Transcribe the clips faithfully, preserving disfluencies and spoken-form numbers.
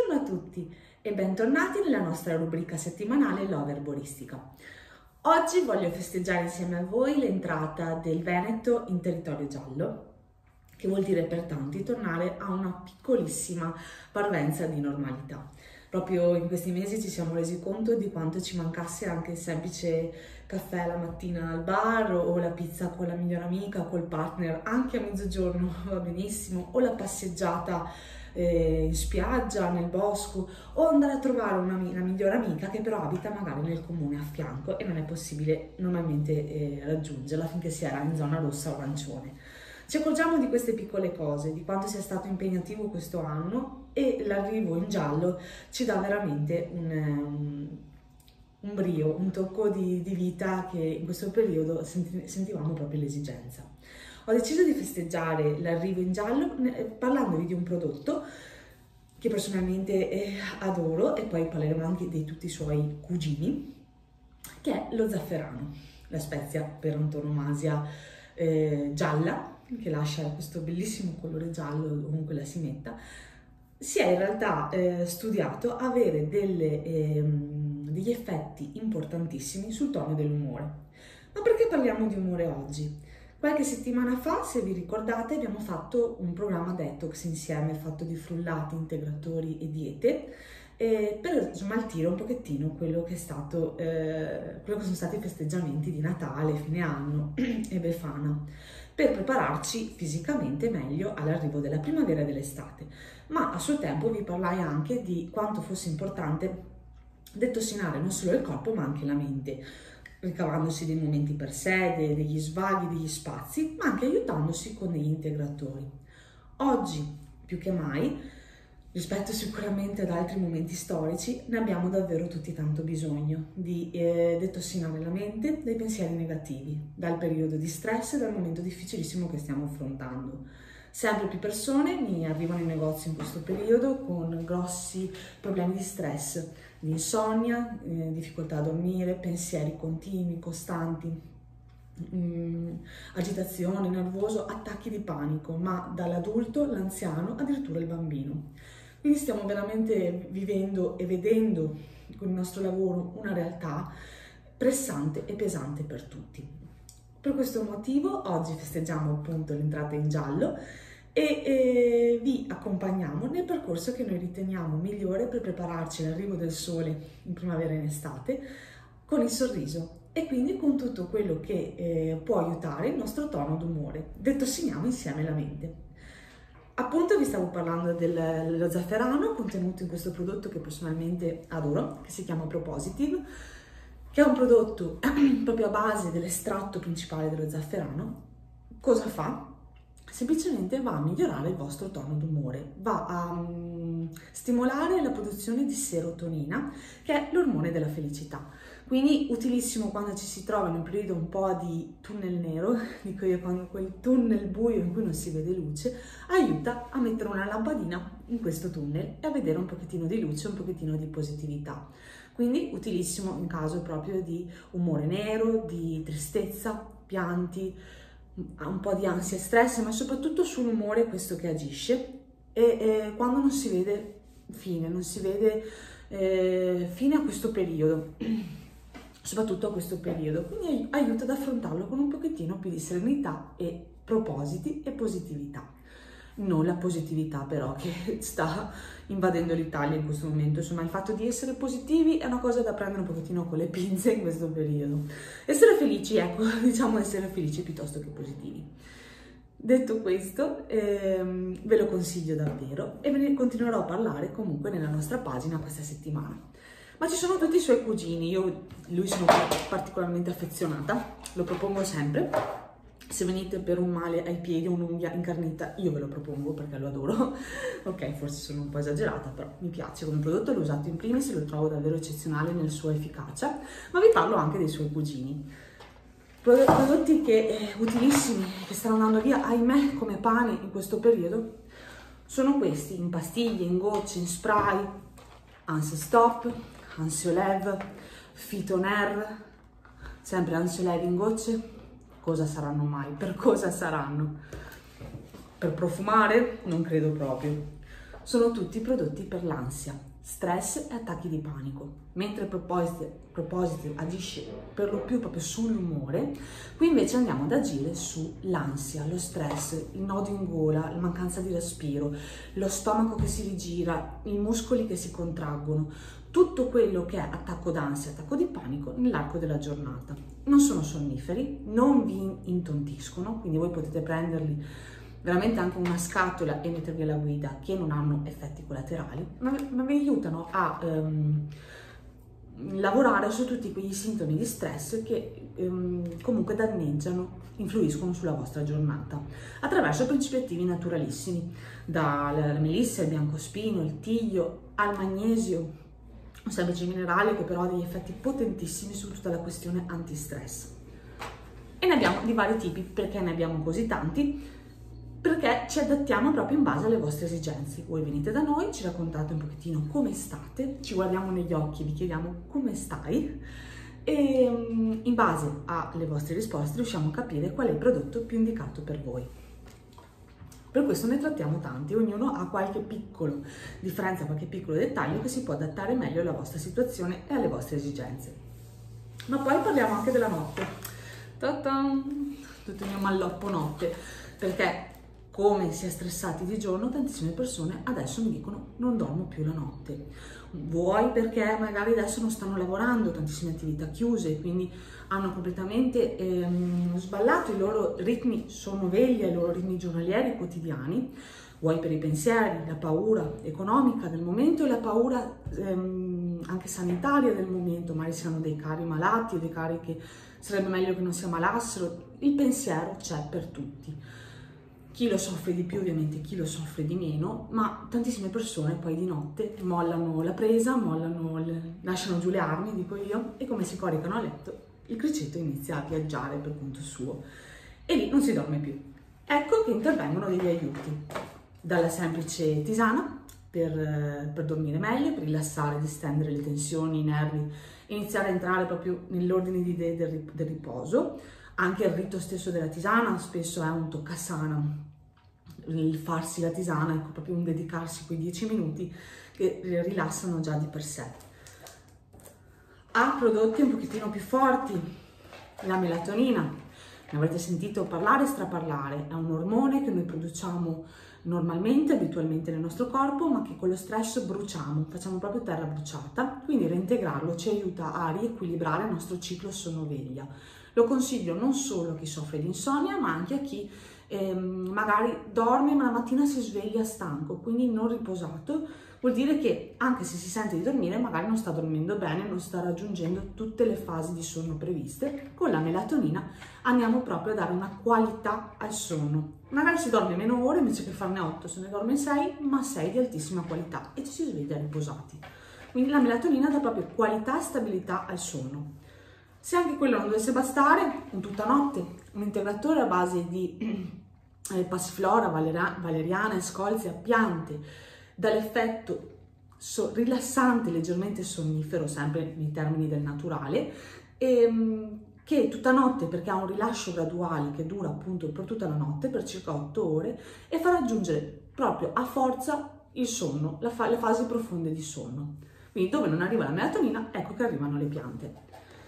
Buongiorno a tutti e bentornati nella nostra rubrica settimanale Love Erboristica. Oggi voglio festeggiare insieme a voi l'entrata del Veneto in territorio giallo, che vuol dire per tanti tornare a una piccolissima parvenza di normalità. Proprio in questi mesi ci siamo resi conto di quanto ci mancasse anche il semplice caffè la mattina al bar, o la pizza con la migliore amica, col partner, anche a mezzogiorno va benissimo, o la passeggiata eh, in spiaggia, nel bosco, o andare a trovare una, una migliore amica che però abita magari nel comune a fianco e non è possibile normalmente eh, raggiungerla finché si era in zona rossa o arancione. Ci accorgiamo di queste piccole cose, di quanto sia stato impegnativo questo anno, e l'arrivo in giallo ci dà veramente un, um, un brio, un tocco di, di vita che in questo periodo senti, sentivamo proprio l'esigenza. Ho deciso di festeggiare l'arrivo in giallo parlandovi di un prodotto che personalmente eh, adoro, e poi parleremo anche di tutti i suoi cugini, che è lo zafferano, la spezia per antonomasia eh, gialla, che lascia questo bellissimo colore giallo ovunque la si metta. Si è in realtà eh, studiato avere delle, ehm, degli effetti importantissimi sul tono dell'umore. Ma perché parliamo di umore oggi? Qualche settimana fa, se vi ricordate, abbiamo fatto un programma detox insieme, fatto di frullati, integratori e diete, eh, per smaltire un pochettino quello che, è stato, eh, quello che sono stati i festeggiamenti di Natale, fine anno e Befana, per prepararci fisicamente meglio all'arrivo della primavera e dell'estate. Ma a suo tempo vi parlai anche di quanto fosse importante detossinare non solo il corpo ma anche la mente, ricavandosi dei momenti per sé, degli svaghi, degli spazi, ma anche aiutandosi con degli integratori. Oggi, più che mai, rispetto sicuramente ad altri momenti storici, ne abbiamo davvero tutti tanto bisogno di eh, detossinare la mente dai pensieri negativi, dal periodo di stress e dal momento difficilissimo che stiamo affrontando. Sempre più persone mi arrivano in negozio in questo periodo con grossi problemi di stress, di insonnia, eh, difficoltà a dormire, pensieri continui, costanti, mh, agitazione, nervoso, attacchi di panico, ma dall'adulto, l'anziano, addirittura il bambino. Quindi stiamo veramente vivendo e vedendo con il nostro lavoro una realtà pressante e pesante per tutti. Per questo motivo oggi festeggiamo appunto l'entrata in giallo e eh, vi accompagniamo nel percorso che noi riteniamo migliore per prepararci all'arrivo del sole in primavera e in estate con il sorriso, e quindi con tutto quello che eh, può aiutare il nostro tono d'umore. Detossiniamo insieme la mente. Appunto vi stavo parlando del, dello zafferano contenuto in questo prodotto che personalmente adoro, che si chiama Propositive, che è un prodotto proprio a base dell'estratto principale dello zafferano. Cosa fa? Semplicemente va a migliorare il vostro tono d'umore, va a um, stimolare la produzione di serotonina, che è l'ormone della felicità. Quindi utilissimo quando ci si trova in un periodo un po' di tunnel nero, dico io, quando quel tunnel buio in cui non si vede luce, aiuta a mettere una lampadina in questo tunnel e a vedere un pochettino di luce, un pochettino di positività. Quindi utilissimo in caso proprio di umore nero, di tristezza, pianti, un po' di ansia e stress, ma soprattutto sull'umore questo che agisce, e, e quando non si vede fine, non si vede eh, fine a questo periodo, soprattutto a questo periodo, quindi aiuta ad affrontarlo con un pochettino più di serenità e propositi e positività. Non la positività però che sta invadendo l'Italia in questo momento, insomma il fatto di essere positivi è una cosa da prendere un pochettino con le pinze in questo periodo. Essere felici, ecco, diciamo essere felici piuttosto che positivi. Detto questo, ehm, ve lo consiglio davvero e ve ne continuerò a parlare comunque nella nostra pagina questa settimana. Ma ci sono tutti i suoi cugini, io lui sono particolarmente affezionata, lo propongo sempre. Se venite per un male ai piedi o un'unghia incarnita, io ve lo propongo perché lo adoro. Ok, forse sono un po' esagerata, però mi piace come prodotto, l'ho usato in primis e lo trovo davvero eccezionale nella sua efficacia, ma vi parlo anche dei suoi cugini. Prodotti che eh, utilissimi, che stanno andando via, ahimè, come pane in questo periodo, sono questi, in pastiglie, in gocce, in spray, Ansiostop, Ansiolev, Phytoner, sempre Ansiolev in gocce. Cosa saranno mai? Per cosa saranno? Per profumare? Non credo proprio. sono tutti prodotti per l'ansia, stress e attacchi di panico. Mentre Proposite, Proposite agisce per lo più proprio sull'umore, qui invece andiamo ad agire sull'ansia, lo stress, il nodo in gola, la mancanza di respiro, lo stomaco che si rigira, i muscoli che si contraggono, tutto quello che è attacco d'ansia, attacco di panico nell'arco della giornata. Non sono sonniferi, non vi intontiscono, quindi voi potete prenderli veramente anche una scatola e mettervi alla guida, che non hanno effetti collaterali, ma, ma vi aiutano a um, lavorare su tutti quegli sintomi di stress che um, comunque danneggiano, influiscono sulla vostra giornata, attraverso principi attivi naturalissimi, dalla melissa, il biancospino, il tiglio, al magnesio, un semplice minerale che però ha degli effetti potentissimi su tutta la questione antistress. E ne abbiamo di vari tipi. Perché ne abbiamo così tanti? Perché ci adattiamo proprio in base alle vostre esigenze. Voi venite da noi, ci raccontate un pochettino come state, ci guardiamo negli occhi, vi chiediamo come stai e in base alle vostre risposte riusciamo a capire qual è il prodotto più indicato per voi. Per questo ne trattiamo tanti, ognuno ha qualche piccolo differenza, qualche piccolo dettaglio che si può adattare meglio alla vostra situazione e alle vostre esigenze. Ma poi parliamo anche della notte. Ta-tan! Tutto il mio malloppo notte, perché come si è stressati di giorno, tantissime persone adesso mi dicono non dormo più la notte. Vuoi perché magari adesso non stanno lavorando, tantissime attività chiuse, quindi hanno completamente ehm, sballato i loro ritmi sonno-veglia, i loro ritmi giornalieri quotidiani. Vuoi per i pensieri, la paura economica del momento e la paura ehm, anche sanitaria del momento, magari siano dei cari malati o dei cari che sarebbe meglio che non si ammalassero. Il pensiero c'è per tutti. Chi lo soffre di più, ovviamente, chi lo soffre di meno, ma tantissime persone poi di notte mollano la presa, mollano le, lasciano giù le armi, dico io, e come si coricano a letto, il criceto inizia a viaggiare per conto suo e lì non si dorme più. Ecco che intervengono degli aiuti, dalla semplice tisana per, per dormire meglio, per rilassare, distendere le tensioni, i nervi, iniziare a entrare proprio nell'ordine di idee del, del riposo. Anche il rito stesso della tisana spesso è un toccasana, il farsi la tisana, ecco, proprio un dedicarsi quei dieci minuti che rilassano già di per sé. Ha prodotti un pochettino più forti, la melatonina, ne avrete sentito parlare e straparlare, è un ormone che noi produciamo normalmente, abitualmente nel nostro corpo, ma che con lo stress bruciamo, facciamo proprio terra bruciata, quindi reintegrarlo ci aiuta a riequilibrare il nostro ciclo sonno-veglia. Lo consiglio non solo a chi soffre di insonnia, ma anche a chi ehm, magari dorme ma la mattina si sveglia stanco, quindi non riposato. Vuol dire che anche se si sente di dormire, magari non sta dormendo bene, non sta raggiungendo tutte le fasi di sonno previste. Con la melatonina andiamo proprio a dare una qualità al sonno. Magari si dorme meno ore, invece che farne otto, se ne dorme sei, ma sei di altissima qualità e ci si sveglia riposati. Quindi la melatonina dà proprio qualità e stabilità al sonno. Se anche quello non dovesse bastare, in tutta notte, un integratore a base di eh, passiflora, valera, valeriana, escolzia, piante, dall'effetto so, rilassante, leggermente sonnifero, sempre nei termini del naturale, e, che tutta notte, perché ha un rilascio graduale che dura appunto per tutta la notte, per circa otto ore, e fa raggiungere proprio a forza il sonno, la fa, le fasi profonde di sonno. Quindi dove non arriva la melatonina, ecco che arrivano le piante.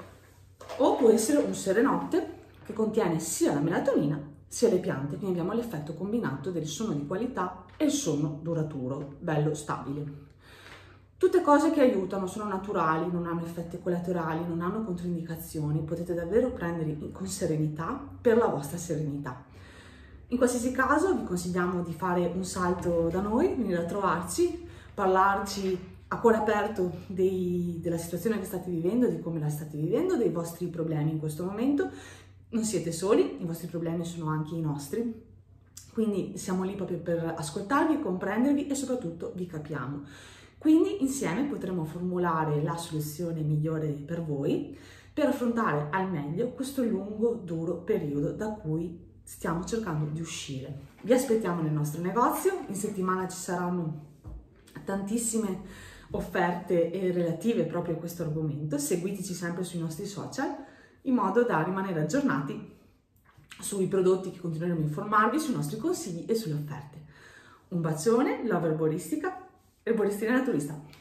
O può essere un serenotte che contiene sia la melatonina sia le piante, quindi abbiamo l'effetto combinato del sonno di qualità e il sonno duraturo, bello stabile. Tutte cose che aiutano, sono naturali, non hanno effetti collaterali, non hanno controindicazioni, potete davvero prendere con serenità per la vostra serenità. In qualsiasi caso vi consigliamo di fare un salto da noi, venire a trovarci, parlarci a cuore aperto dei, della situazione che state vivendo, di come la state vivendo, dei vostri problemi in questo momento. Non siete soli, i vostri problemi sono anche i nostri, quindi siamo lì proprio per ascoltarvi, comprendervi e soprattutto vi capiamo. Quindi insieme potremo formulare la soluzione migliore per voi, per affrontare al meglio questo lungo, duro periodo da cui stiamo cercando di uscire. Vi aspettiamo nel nostro negozio, in settimana ci saranno tantissime offerte relative proprio a questo argomento. Seguiteci sempre sui nostri social in modo da rimanere aggiornati sui prodotti che continueremo a informarvi, sui nostri consigli e sulle offerte. Un bacione, love erboristica, erboristica naturista.